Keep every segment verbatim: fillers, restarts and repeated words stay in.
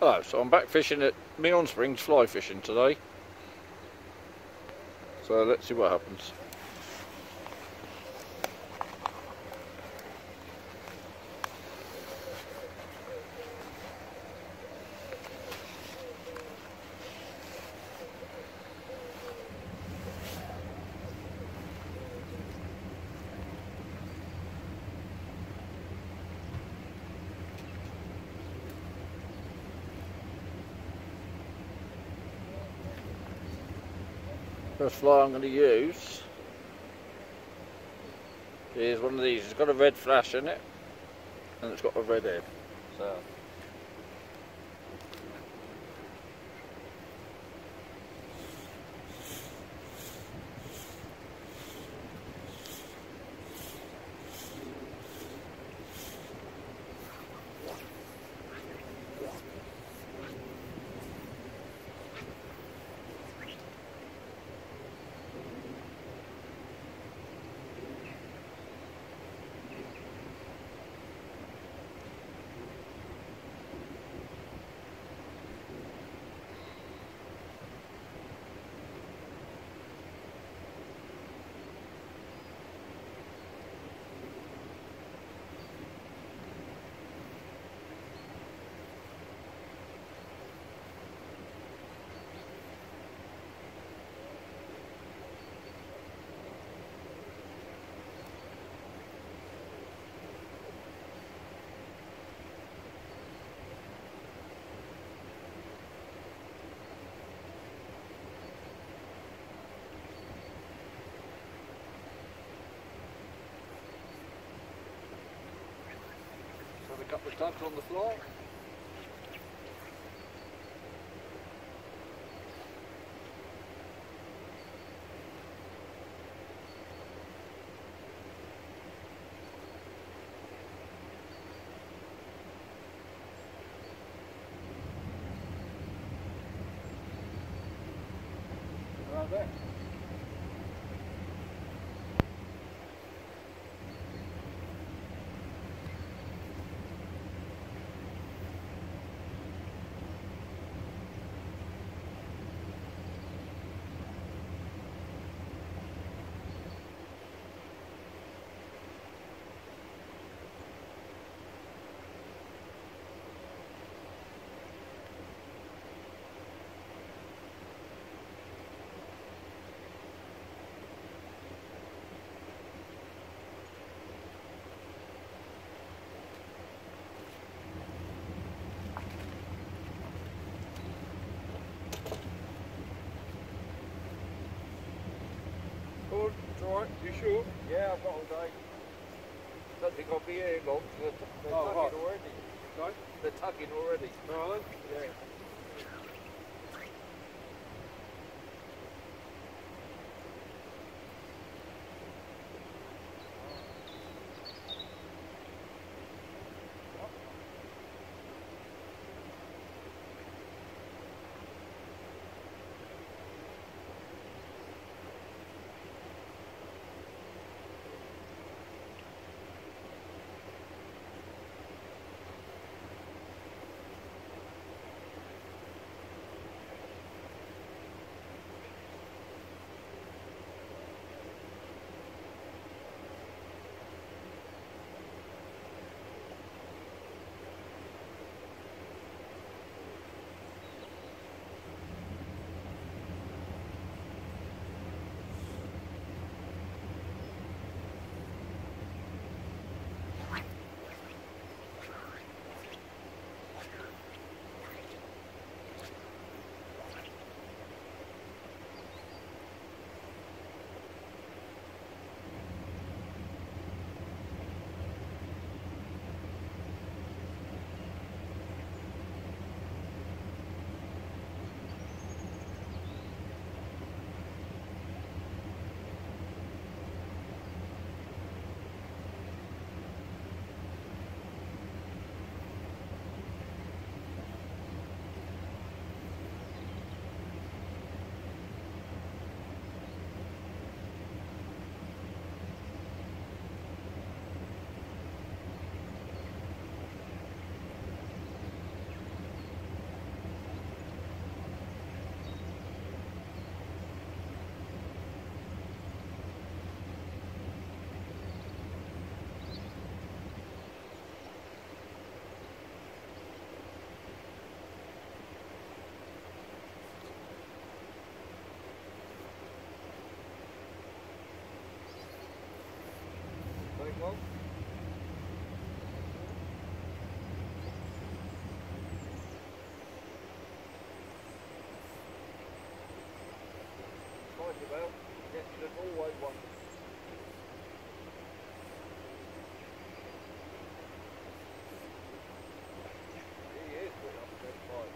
Oh, so I'm back fishing at Meon Springs, fly fishing today. So let's see what happens. First fly I'm going to use is one of these. It's got a red flash in it and it's got a red head. So a couple of tugs on the floor. Around there. Good, it's alright, you sure? Yeah, I've got all day. Don't think I'll be here long, they're, they're oh, tugging right. already. Right? They're tugging already. Right? Yeah. on. Nice about. Yes, there's always one. He is putting up a good fight.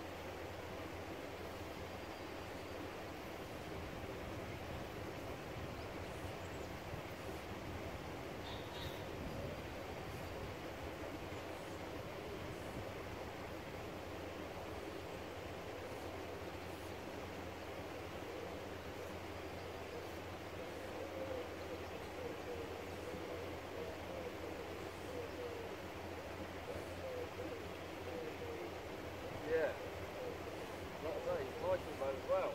Yeah. Like I say, he's nice about as well.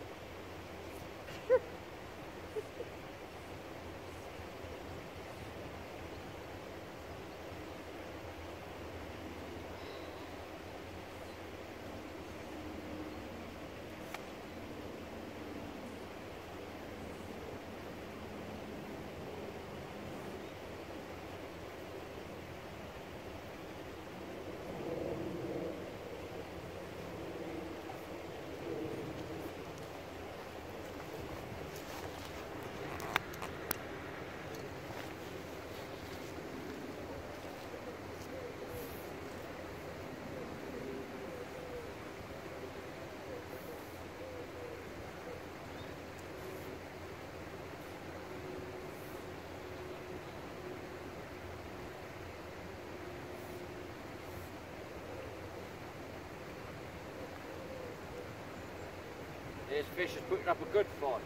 This fish is putting up a good fight.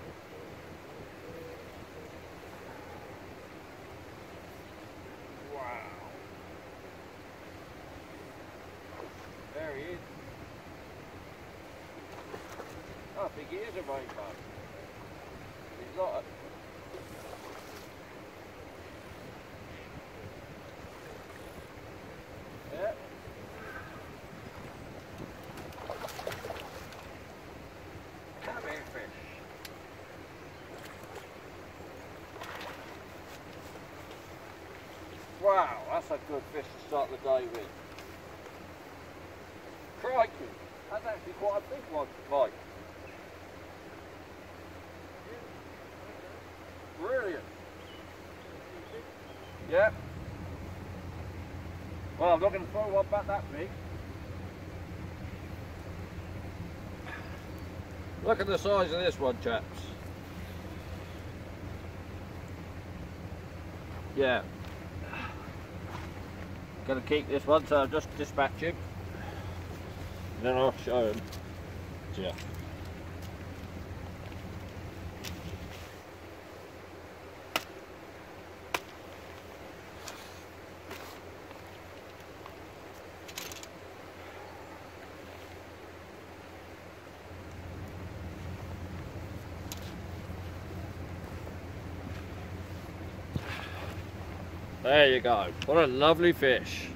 Wow. There he is. I think he is a rainbow. He's not a... Yeah. Come here, fish. Wow, that's a good fish to start the day with. Crikey, that's actually quite a big one to bite. Brilliant. Yeah. Well, I'm not going to throw one back that big. Look at the size of this one, chaps. Yeah. Gonna keep this one, so I'll just dispatch him. Then I'll show him. Yeah. There you go. What a lovely fish.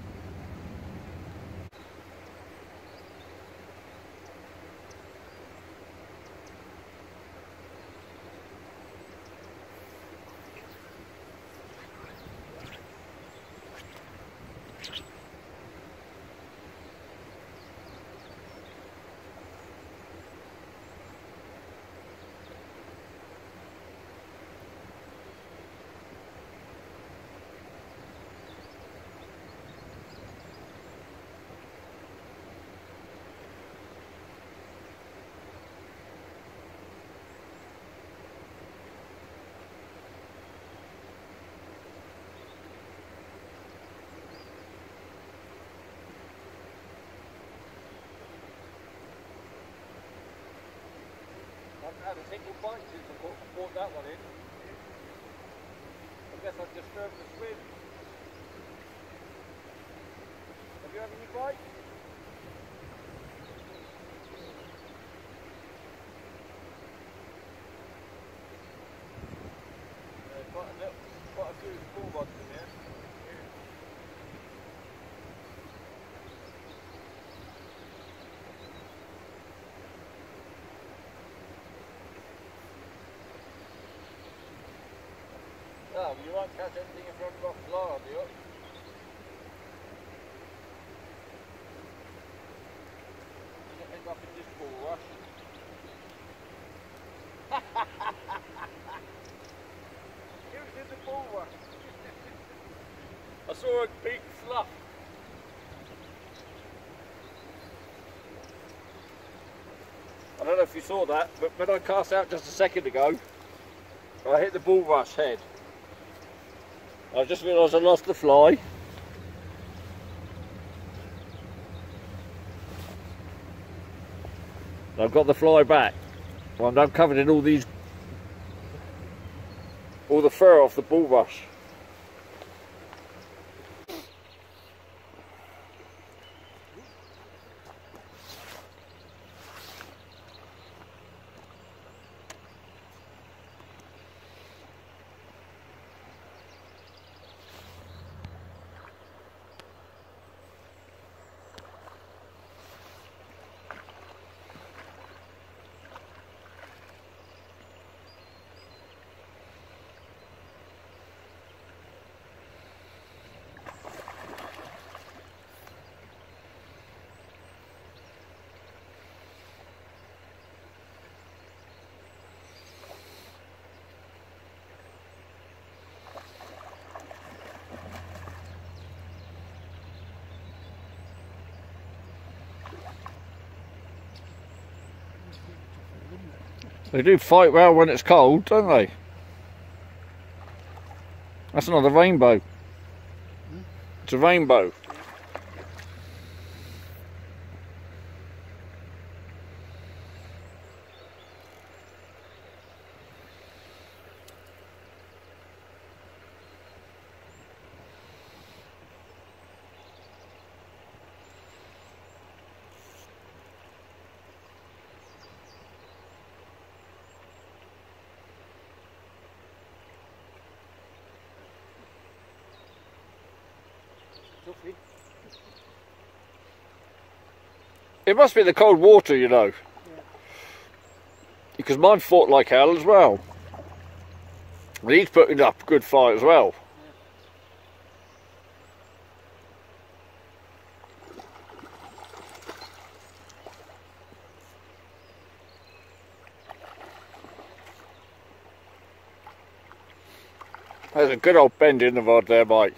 I haven't had a single bite since I bought, bought that one in. I guess I've disturbed the swim. Have you had any bites? Yeah, quite a, little, quite a few small ones in there. Oh, well, you won't catch anything if you're on the fly on you. You end up in this bull rush. He was in the bull rush. I saw a big fluff. I don't know if you saw that, but when I cast out just a second ago, I hit the bulrush head. I just realised I lost the fly. I've got the fly back. Well, I'm now covered in all these, all the fur off the bulrush. They do fight well when it's cold, don't they? That's not a rainbow. It's a rainbow. It must be the cold water, you know. Yeah. Because mine fought like hell as well. And he's putting up a good fight as well. There's a good old bend in the rod there, Mike.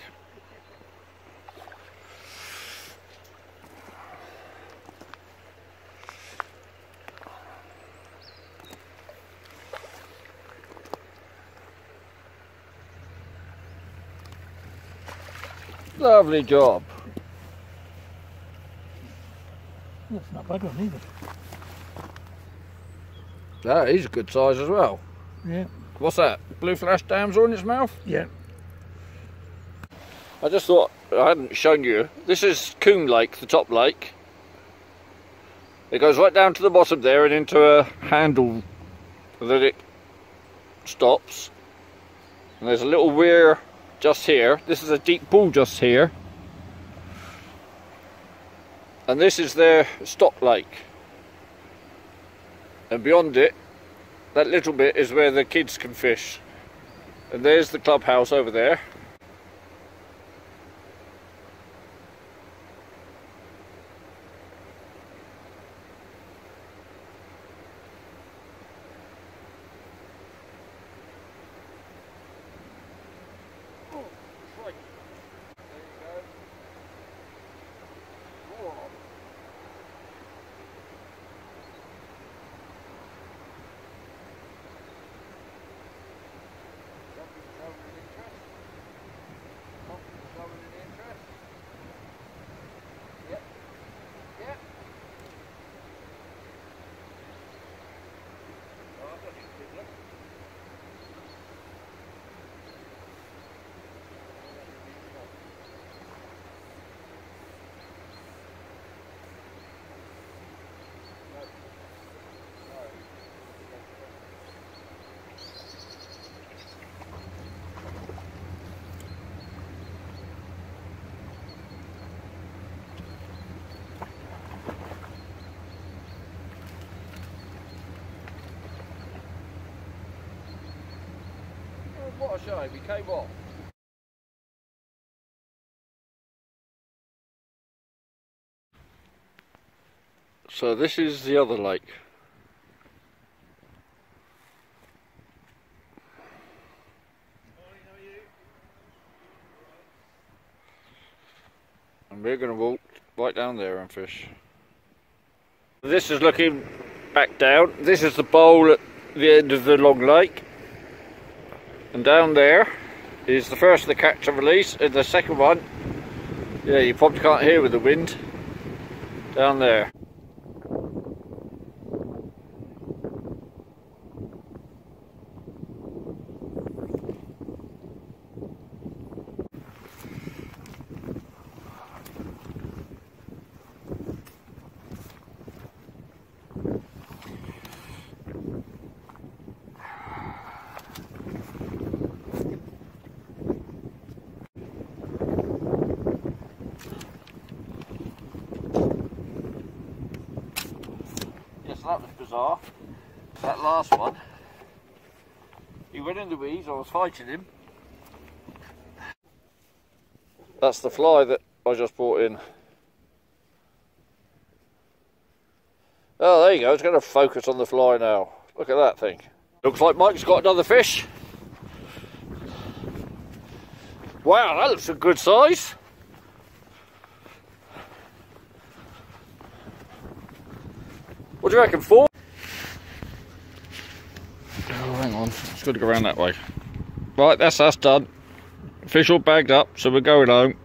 Lovely job. That's not a bad one either. That is a good size as well. Yeah. What's that? Blue flash damsel in its mouth? Yeah. I just thought I hadn't shown you. This is Coombe Lake, the top lake. It goes right down to the bottom there and into a handle that it stops. And there's a little weir just here. This is a deep pool just here. And this is their stop lake. And beyond it, that little bit is where the kids can fish. And there's the clubhouse over there. I'll show him, he came off. So this is the other lake. And we're going to walk right down there and fish. This is looking back down. This is the bowl at the end of the long lake. And down there is the first of the catch and release, and the second one, yeah, you probably can't hear with the wind, down there. That was bizarre. That last one, he went in the weeds, I was fighting him. That's the fly that I just brought in. Oh, there you go, it's going to focus on the fly now. Look at that thing. Looks like Mike's got another fish. Wow, that looks a good size. What do you reckon, four? Oh, hang on, it's got to go around that way. Right, that's us done. Fish all bagged up, so we're going home.